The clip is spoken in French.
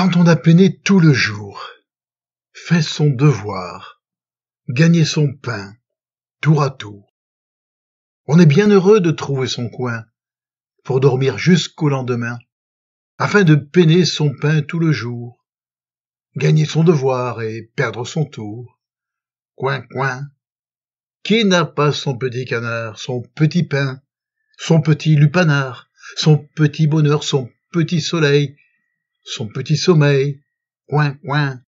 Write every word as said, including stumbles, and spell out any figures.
Quand on a peiné tout le jour, fait son devoir, gagné son pain, tour à tour, on est bien heureux de trouver son coin pour dormir jusqu'au lendemain, afin de peiner son pain tout le jour, gagner son devoir et perdre son tour. Coin, coin, qui n'a pas son petit canard, son petit pain, son petit lupanar, son petit bonheur, son petit soleil, son petit sommeil? Coin, coin.